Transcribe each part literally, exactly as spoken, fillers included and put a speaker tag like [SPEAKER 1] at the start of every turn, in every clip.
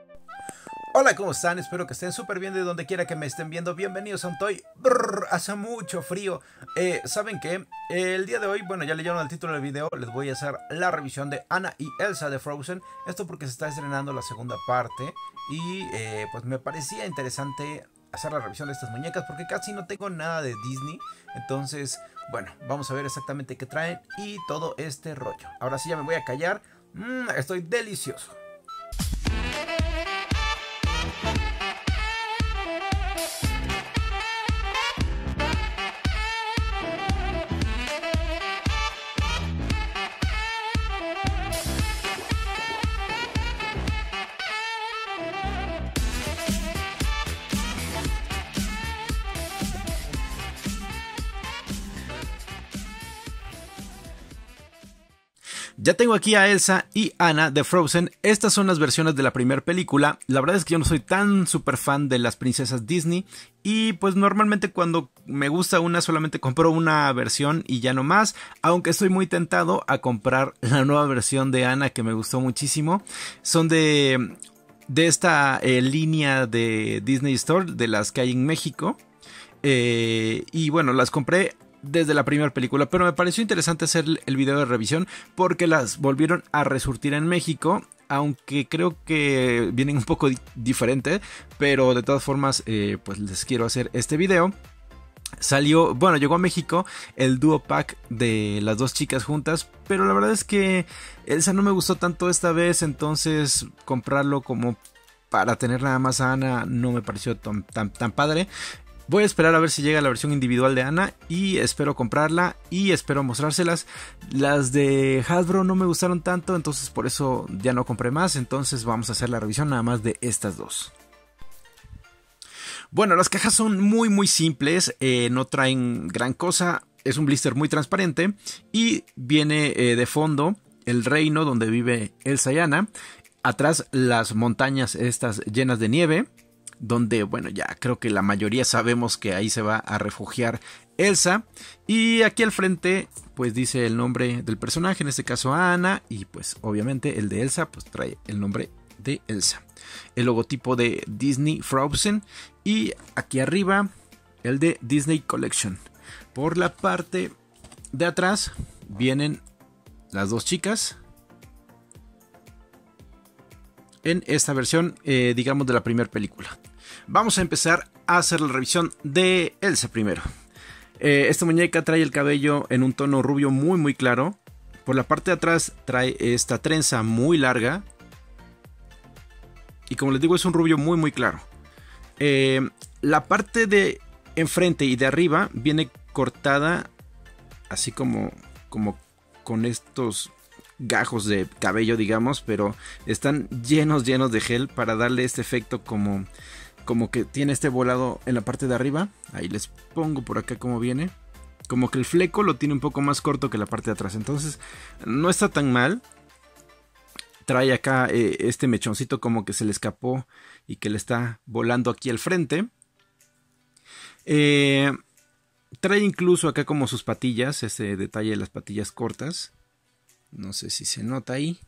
[SPEAKER 1] Hola, ¿cómo están? Espero que estén súper bien de donde quiera que me estén viendo. Bienvenidos a un Toy. Brrr, hace mucho frío. Eh, ¿Saben qué? El día de hoy, bueno, ya leyeron el título del video. Les voy a hacer la revisión de Anna y Elsa de Frozen. Esto porque se está estrenando la segunda parte. Y eh, pues me parecía interesante hacer la revisión de estas muñecas porque casi no tengo nada de Disney. Entonces, bueno, vamos a ver exactamente qué traen y todo este rollo. Ahora sí ya me voy a callar. Mm, estoy delicioso. Ya tengo aquí a Elsa y Anna de Frozen. Estas son las versiones de la primera película. La verdad es que yo no soy tan súper fan de las princesas Disney. Y pues normalmente cuando me gusta una solamente compro una versión y ya no más. Aunque estoy muy tentado a comprar la nueva versión de Anna que me gustó muchísimo. Son de, de esta eh, línea de Disney Store, de las que hay en México. Eh, y bueno, las compré desde la primera película, pero me pareció interesante hacer el video de revisión porque las volvieron a resurtir en México, aunque creo que vienen un poco di diferente, pero de todas formas eh, pues les quiero hacer este video. Salió, bueno, llegó a México el duo pack de las dos chicas juntas, pero la verdad es que Elsa no me gustó tanto esta vez, entonces comprarlo como para tener nada más a Anna no me pareció tan, tan, tan padre. Voy a esperar a ver si llega la versión individual de Anna y espero comprarla y espero mostrárselas. Las de Hasbro no me gustaron tanto, entonces por eso ya no compré más. Entonces vamos a hacer la revisión nada más de estas dos. Bueno, las cajas son muy muy simples, eh, no traen gran cosa. Es un blister muy transparente y viene eh, de fondo el reino donde vive Elsa y Anna. Atrás las montañas estas llenas de nieve, donde, bueno, ya creo que la mayoría sabemos que ahí se va a refugiar Elsa. Y aquí al frente, pues dice el nombre del personaje, en este caso Anna, y pues obviamente el de Elsa, pues trae el nombre de Elsa. El logotipo de Disney Frozen y aquí arriba el de Disney Collection. Por la parte de atrás vienen las dos chicas en esta versión, eh, digamos, de la primera película. Vamos a empezar a hacer la revisión de Elsa primero. Eh, esta muñeca trae el cabello en un tono rubio muy muy claro. Por la parte de atrás trae esta trenza muy larga. Y como les digo, es un rubio muy muy claro. Eh, la parte de enfrente y de arriba viene cortada así como, como con estos gajos de cabello, digamos, pero están llenos llenos de gel para darle este efecto como, como que tiene este volado en la parte de arriba. Ahí les pongo por acá como viene, como que el fleco lo tiene un poco más corto que la parte de atrás, entonces no está tan mal. Trae acá eh, este mechoncito como que se le escapó y que le está volando aquí al frente. eh, trae incluso acá como sus patillas, ese detalle de las patillas cortas. No sé si se nota ahí.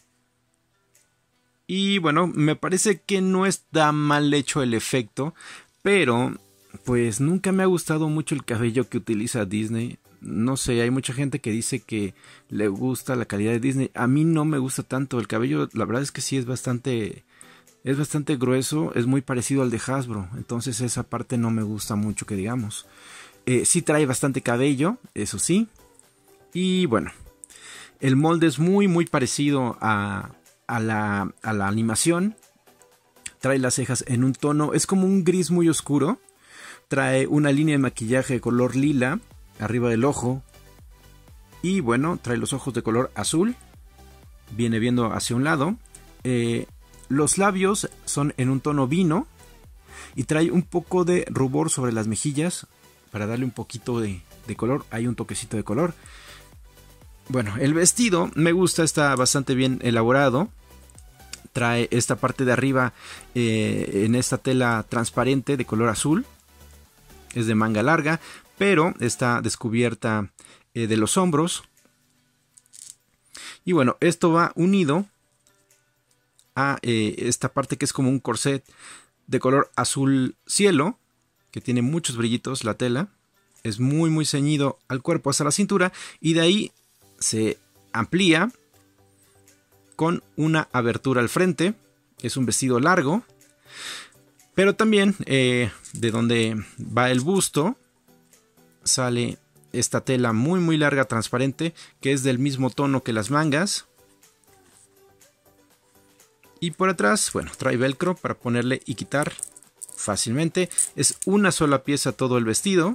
[SPEAKER 1] Y bueno, me parece que no está mal hecho el efecto, pero pues nunca me ha gustado mucho el cabello que utiliza Disney. No sé, hay mucha gente que dice que le gusta la calidad de Disney. A mí no me gusta tanto el cabello, la verdad es que sí es bastante, es bastante grueso, es muy parecido al de Hasbro. Entonces esa parte no me gusta mucho que digamos. Eh, sí trae bastante cabello, eso sí. Y bueno, el molde es muy muy parecido a, a, la, a la animación. Trae las cejas en un tono, es como un gris muy oscuro. Trae una línea de maquillaje de color lila arriba del ojo. Y bueno, trae los ojos de color azul. Viene viendo hacia un lado. Eh, los labios son en un tono vino. Y trae un poco de rubor sobre las mejillas para darle un poquito de, de color. Hay un toquecito de color. Bueno, el vestido me gusta, está bastante bien elaborado. Trae esta parte de arriba eh, en esta tela transparente de color azul. Es de manga larga, pero está descubierta eh, de los hombros. Y bueno, esto va unido a eh, esta parte que es como un corset de color azul cielo, que tiene muchos brillitos la tela. Es muy muy ceñido al cuerpo hasta la cintura y de ahí se amplía con una abertura al frente. Es un vestido largo, pero también eh, de donde va el busto sale esta tela muy muy larga transparente, que es del mismo tono que las mangas. Y por atrás, bueno, trae velcro para ponerle y quitar fácilmente. Es una sola pieza todo el vestido.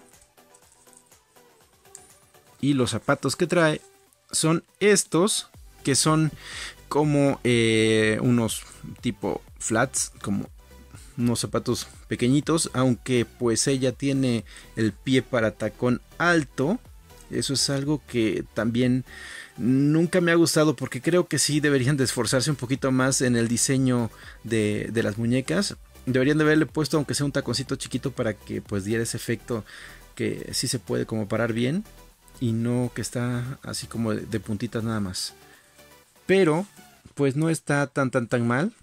[SPEAKER 1] Y los zapatos que trae son estos, que son como eh, unos tipo flats, como unos zapatos pequeñitos, aunque pues ella tiene el pie para tacón alto. Eso es algo que también nunca me ha gustado, porque creo que sí deberían de esforzarse un poquito más en el diseño de, de las muñecas. Deberían de haberle puesto aunque sea un taconcito chiquito para que pues diera ese efecto que sí se puede como parar bien, y no que está así como de, de puntitas nada más. Pero pues no está tan tan tan mal.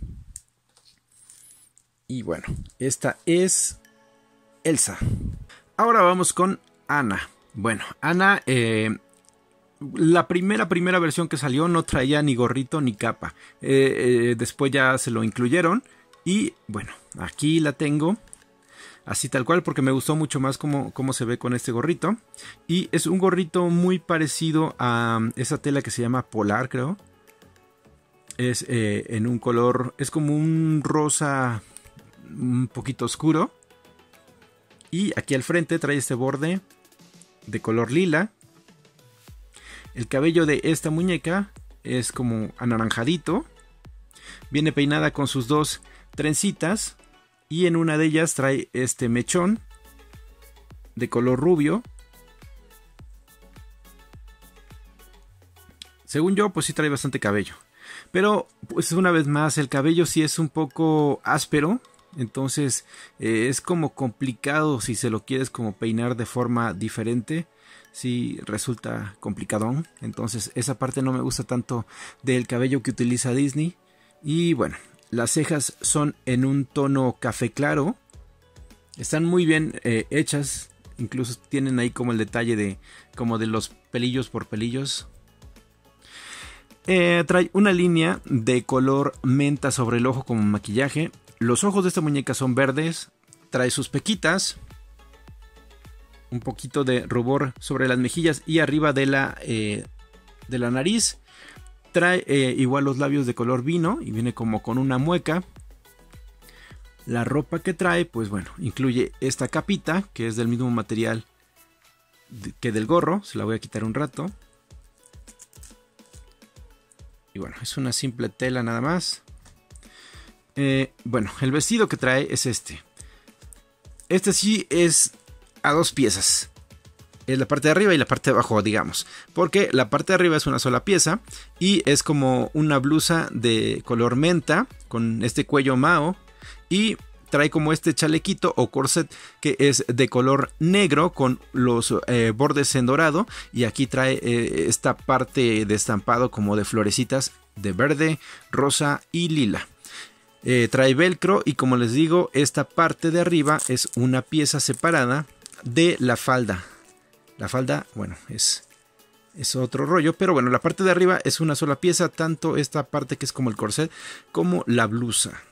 [SPEAKER 1] Y bueno, esta es Elsa. Ahora vamos con Anna. Bueno, Anna, eh, la primera primera versión que salió no traía ni gorrito ni capa. Eh, eh, después ya se lo incluyeron. Y bueno, aquí la tengo así tal cual, porque me gustó mucho más cómo, cómo se ve con este gorrito. Y es un gorrito muy parecido a esa tela que se llama Polar, creo. Es eh, en un color, es como un rosa un poquito oscuro. Y aquí al frente trae este borde de color lila. El cabello de esta muñeca es como anaranjadito. Viene peinada con sus dos trencitas. Y en una de ellas trae este mechón de color rubio. Según yo, pues sí trae bastante cabello. Pero pues una vez más, el cabello sí es un poco áspero. Entonces eh, es como complicado si se lo quieres como peinar de forma diferente. Sí resulta complicadón. Entonces esa parte no me gusta tanto del cabello que utiliza Disney. Y bueno, las cejas son en un tono café claro. Están muy bien eh, hechas. Incluso tienen ahí como el detalle de como de los pelillos por pelillos. Eh, trae una línea de color menta sobre el ojo como maquillaje. Los ojos de esta muñeca son verdes. Trae sus pequitas. Un poquito de rubor sobre las mejillas y arriba de la, eh, de la nariz. Trae eh, igual los labios de color vino y viene como con una mueca. La ropa que trae, pues bueno, incluye esta capita que es del mismo material que del gorro. Se la voy a quitar un rato. Y bueno, es una simple tela nada más. Eh, bueno, el vestido que trae es este. Este sí es a dos piezas. Es la parte de arriba y la parte de abajo, digamos. Porque la parte de arriba es una sola pieza. Y es como una blusa de color menta. Con este cuello mao. Y trae como este chalequito o corset que es de color negro. Con los eh, bordes en dorado. Y aquí trae eh, esta parte de estampado como de florecitas de verde, rosa y lila. Eh, trae velcro y como les digo, esta parte de arriba es una pieza separada de la falda. La falda, bueno, es, es otro rollo, pero bueno, la parte de arriba es una sola pieza, tanto esta parte que es como el corset como la blusa.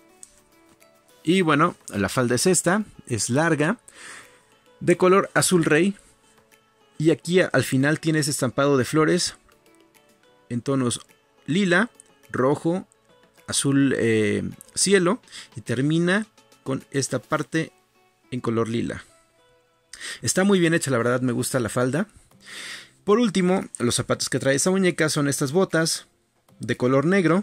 [SPEAKER 1] Y bueno, la falda es esta, es larga, de color azul rey. Y aquí al final tiene ese estampado de flores en tonos lila, rojo, azul eh, cielo, y termina con esta parte en color lila. Está muy bien hecha, la verdad, me gusta la falda. Por último, los zapatos que trae esta muñeca son estas botas de color negro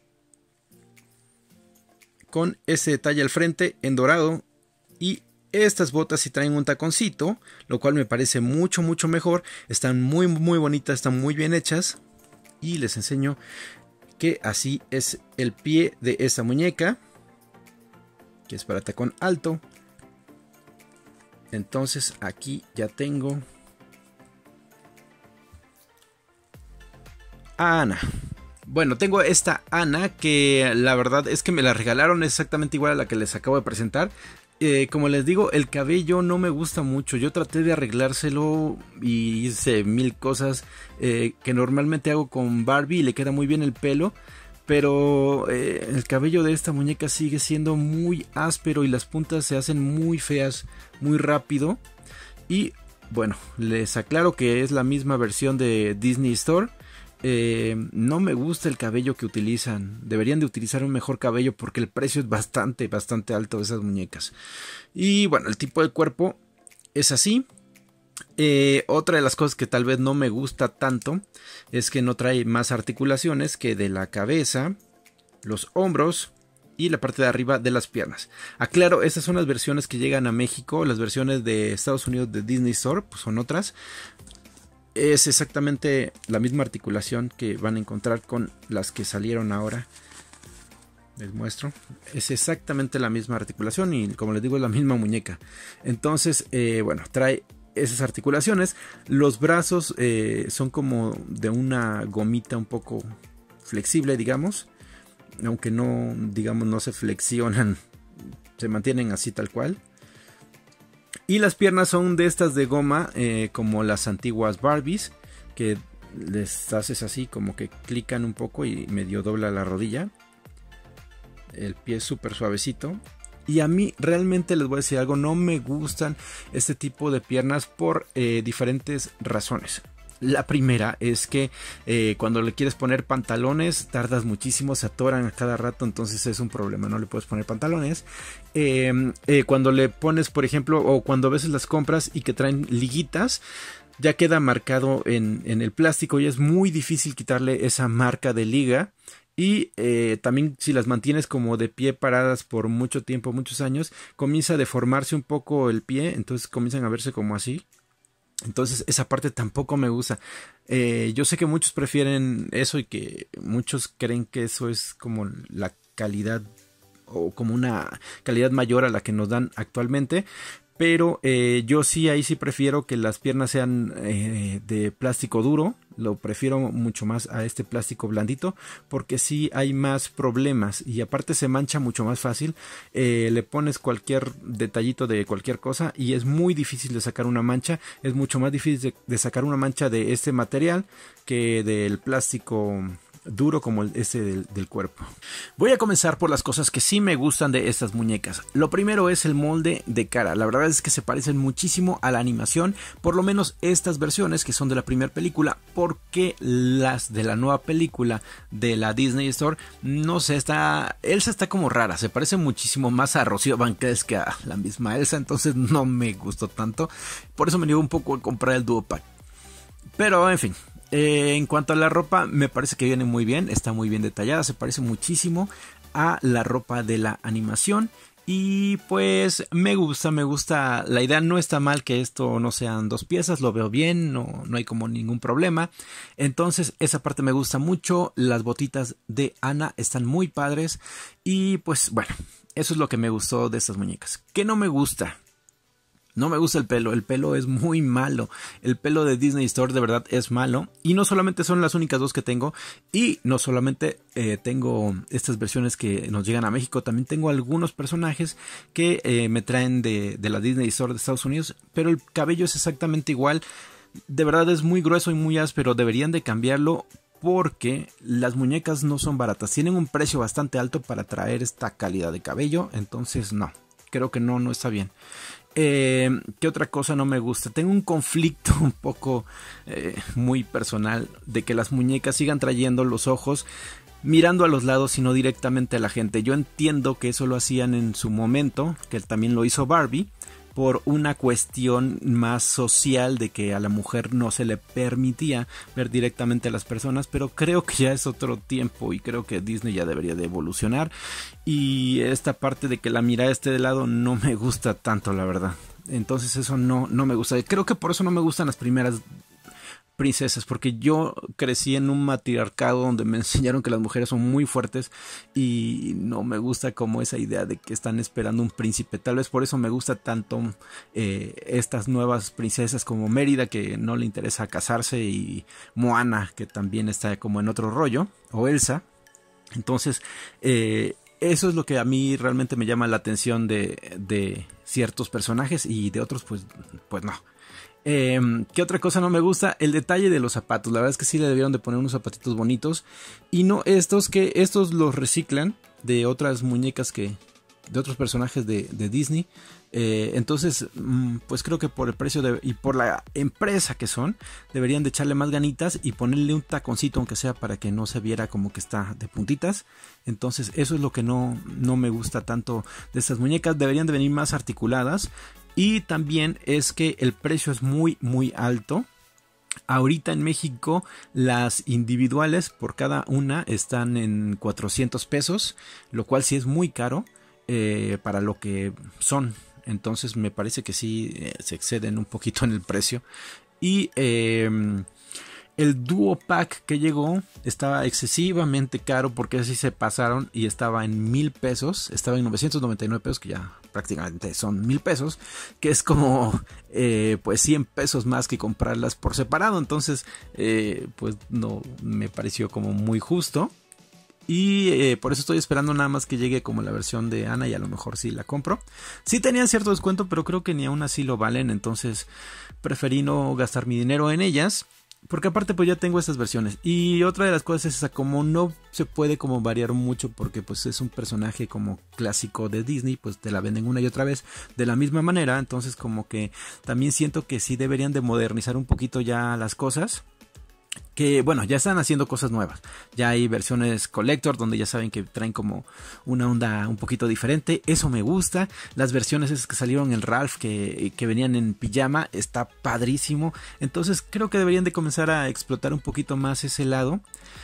[SPEAKER 1] con ese detalle al frente en dorado, y estas botas sí traen un taconcito, lo cual me parece mucho mucho mejor. Están muy muy bonitas, están muy bien hechas, y les enseño que así es el pie de esta muñeca, que es para tacón alto. Entonces aquí ya tengo a Anna. Bueno, tengo esta Anna que la verdad es que me la regalaron exactamente igual a la que les acabo de presentar. Eh, como les digo, el cabello no me gusta mucho. Yo traté de arreglárselo y hice mil cosas eh, que normalmente hago con Barbie y le queda muy bien el pelo. Pero eh, el cabello de esta muñeca sigue siendo muy áspero y las puntas se hacen muy feas muy rápido. Y bueno, les aclaro que es la misma versión de Disney Store. Eh, no me gusta el cabello que utilizan. Deberían de utilizar un mejor cabello porque el precio es bastante, bastante alto de esas muñecas. Y bueno, el tipo de cuerpo es así. Eh, otra de las cosas que tal vez no me gusta tanto es que no trae más articulaciones que de la cabeza, los hombros y la parte de arriba de las piernas. Aclaro, estas son las versiones que llegan a México. Las versiones de Estados Unidos de Disney Store pues son otras. Es exactamente la misma articulación que van a encontrar con las que salieron ahora. Les muestro. Es exactamente la misma articulación y como les digo es la misma muñeca. Entonces, eh, bueno, trae esas articulaciones. Los brazos eh, son como de una gomita un poco flexible, digamos. Aunque no, digamos, no se flexionan. Se mantienen así tal cual. Y las piernas son de estas de goma, eh, como las antiguas Barbies, que les haces así, como que clican un poco y medio dobla la rodilla. El pie es súper suavecito. Y a mí realmente les voy a decir algo, no me gustan este tipo de piernas por eh, diferentes razones. La primera es que eh, cuando le quieres poner pantalones tardas muchísimo, se atoran a cada rato, entonces es un problema, no le puedes poner pantalones. Eh, eh, cuando le pones, por ejemplo, o cuando a veces las compras y que traen liguitas, ya queda marcado en, en el plástico y es muy difícil quitarle esa marca de liga. Y eh, también si las mantienes como de pie paradas por mucho tiempo, muchos años, comienza a deformarse un poco el pie, entonces comienzan a verse como así. Entonces esa parte tampoco me gusta. Eh, yo sé que muchos prefieren eso y que muchos creen que eso es como la calidad o como una calidad mayor a la que nos dan actualmente. Pero eh, yo sí, ahí sí prefiero que las piernas sean eh, de plástico duro. Lo prefiero mucho más a este plástico blandito. Porque sí hay más problemas. Y aparte se mancha mucho más fácil. Eh, le pones cualquier detallito de cualquier cosa. Y es muy difícil de sacar una mancha. Es mucho más difícil de, de sacar una mancha de este material que del plástico duro como el, ese del, del cuerpo. Voy a comenzar por las cosas que sí me gustan de estas muñecas. Lo primero es el molde de cara. La verdad es que se parecen muchísimo a la animación, por lo menos estas versiones que son de la primera película, porque las de la nueva película de la Disney Store, no sé, está Elsa está como rara, se parece muchísimo más a Rocío Banquels que a la misma Elsa, entonces no me gustó tanto, por eso me niego un poco a comprar el Duo Pack. Pero en fin, Eh, en cuanto a la ropa, me parece que viene muy bien, está muy bien detallada, se parece muchísimo a la ropa de la animación. Y pues me gusta, me gusta, la idea no está mal que esto no sean dos piezas, lo veo bien, no, no hay como ningún problema. Entonces esa parte me gusta mucho, las botitas de Anna están muy padres. Y pues bueno, eso es lo que me gustó de estas muñecas. ¿Qué no me gusta? No me gusta el pelo, el pelo es muy malo. El pelo de Disney Store de verdad es malo. Y no solamente son las únicas dos que tengo. Y no solamente eh, tengo estas versiones que nos llegan a México. También tengo algunos personajes que eh, me traen de, de la Disney Store de Estados Unidos. Pero el cabello es exactamente igual. De verdad es muy grueso y muy áspero. Deberían de cambiarlo porque las muñecas no son baratas. Tienen un precio bastante alto para traer esta calidad de cabello. Entonces no, creo que no, no está bien. Eh, ¿Qué otra cosa no me gusta? Tengo un conflicto un poco eh, muy personal de que las muñecas sigan trayendo los ojos mirando a los lados y no directamente a la gente. Yo entiendo que eso lo hacían en su momento, que también lo hizo Barbie, por una cuestión más social de que a la mujer no se le permitía ver directamente a las personas, pero creo que ya es otro tiempo y creo que Disney ya debería de evolucionar. Y esta parte de que la mirada esté de lado no me gusta tanto, la verdad. Entonces eso no, no me gusta. Creo que por eso no me gustan las primeras princesas, porque yo crecí en un matriarcado donde me enseñaron que las mujeres son muy fuertes y no me gusta como esa idea de que están esperando un príncipe. Tal vez por eso me gusta tanto eh, estas nuevas princesas como Mérida, que no le interesa casarse, y Moana, que también está como en otro rollo, o Elsa. Entonces eh, eso es lo que a mí realmente me llama la atención de, de ciertos personajes, y de otros pues, pues no. Eh, ¿Qué otra cosa no me gusta? El detalle de los zapatos. La verdad es que sí le debieron de poner unos zapatitos bonitos, y no estos, que estos los reciclan de otras muñecas que de otros personajes de, de Disney. Eh, entonces pues creo que por el precio de, y por la empresa que son, deberían de echarle más ganitas y ponerle un taconcito, aunque sea para que no se viera como que está de puntitas. Entonces eso es lo que no, no me gusta tanto de estas muñecas. Deberían de venir más articuladas. Y también es que el precio es muy muy alto. Ahorita en México las individuales por cada una están en cuatrocientos pesos, lo cual sí es muy caro eh, para lo que son. Entonces me parece que sí eh, se exceden un poquito en el precio. Y eh, el Duo Pack que llegó estaba excesivamente caro, porque así se pasaron, y estaba en mil pesos. Estaba en novecientos noventa y nueve pesos, que ya prácticamente son mil pesos, que es como eh, pues cien pesos más que comprarlas por separado. Entonces eh, pues no me pareció como muy justo. Y eh, por eso estoy esperando nada más que llegue como la versión de Anna, y a lo mejor sí la compro. Sí tenían cierto descuento, pero creo que ni aún así lo valen. Entonces preferí no gastar mi dinero en ellas, porque aparte pues ya tengo estas versiones. Y otra de las cosas es esa, como no se puede como variar mucho, porque pues es un personaje como clásico de Disney, pues te la venden una y otra vez de la misma manera. Entonces como que también siento que sí deberían de modernizar un poquito ya las cosas. Que bueno, ya están haciendo cosas nuevas. Ya hay versiones collector donde ya saben que traen como una onda un poquito diferente. Eso me gusta. Las versiones esas que salieron en Ralph, que, que venían en pijama, está padrísimo. Entonces creo que deberían de comenzar a explotar un poquito más ese lado,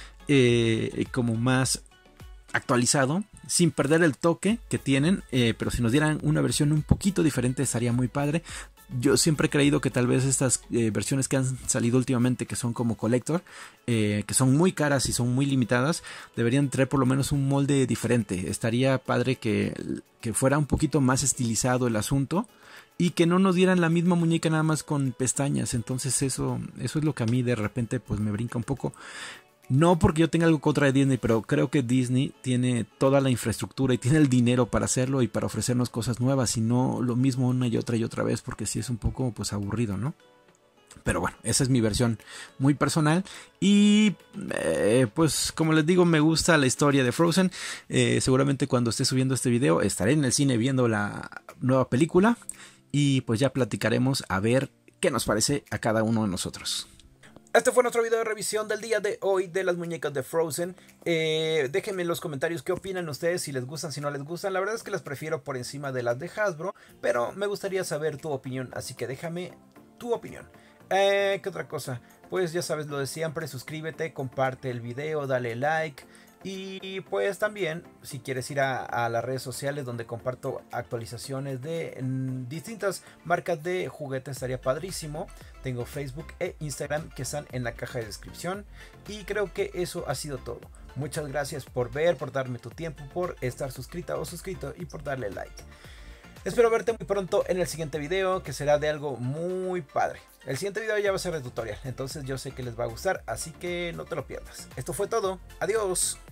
[SPEAKER 1] eh, como más actualizado, sin perder el toque que tienen, eh, pero si nos dieran una versión un poquito diferente estaría muy padre. Yo siempre he creído que tal vez estas eh, versiones que han salido últimamente, que son como collector, eh, que son muy caras y son muy limitadas, deberían traer por lo menos un molde diferente. Estaría padre que, que fuera un poquito más estilizado el asunto, y que no nos dieran la misma muñeca nada más con pestañas. Entonces eso, eso es lo que a mí de repente pues me brinca un poco. No porque yo tenga algo contra de Disney, pero creo que Disney tiene toda la infraestructura y tiene el dinero para hacerlo y para ofrecernos cosas nuevas, y no lo mismo una y otra y otra vez, porque sí es un poco pues aburrido, ¿no? Pero bueno, esa es mi versión muy personal. Y eh, pues como les digo, me gusta la historia de Frozen. Eh, seguramente cuando esté subiendo este video estaré en el cine viendo la nueva película, y pues ya platicaremos a ver qué nos parece a cada uno de nosotros. Este fue nuestro video de revisión del día de hoy de las muñecas de Frozen. Eh, déjenme en los comentarios qué opinan ustedes, si les gustan, si no les gustan. La verdad es que las prefiero por encima de las de Hasbro, pero me gustaría saber tu opinión, así que déjame tu opinión. Eh, ¿Qué otra cosa? Pues ya sabes lo de siempre, suscríbete, comparte el video, dale like. Y pues también, si quieres ir a, a las redes sociales donde comparto actualizaciones de en, distintas marcas de juguetes, estaría padrísimo. Tengo Facebook e Instagram que están en la caja de descripción. Y creo que eso ha sido todo. Muchas gracias por ver, por darme tu tiempo, por estar suscrita o suscrito y por darle like. Espero verte muy pronto en el siguiente video, que será de algo muy padre. El siguiente video ya va a ser de tutorial, entonces yo sé que les va a gustar, así que no te lo pierdas. Esto fue todo, adiós.